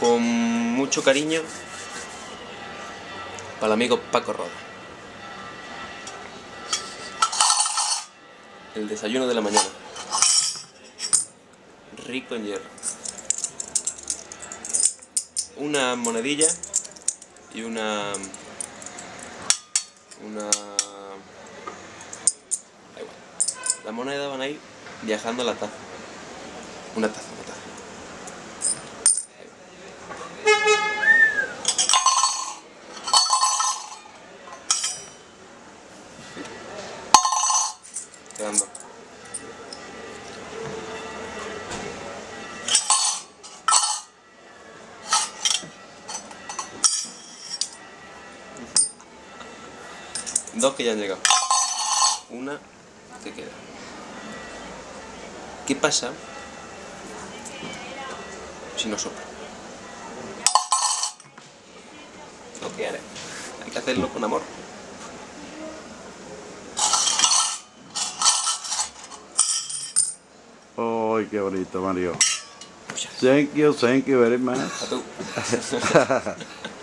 con mucho cariño para el amigo Paco Roda. El desayuno de la mañana, rico en hierro. Una monedilla y una da igual. La moneda van a ir viajando a la taza. Una taza. Quedando. Dos que ya han llegado. Una que queda. ¿Qué pasa si no sopla? Lo que haré. Hay que hacerlo con amor. ¡Ay, qué bonito, Mario! Thank you very much. A tú.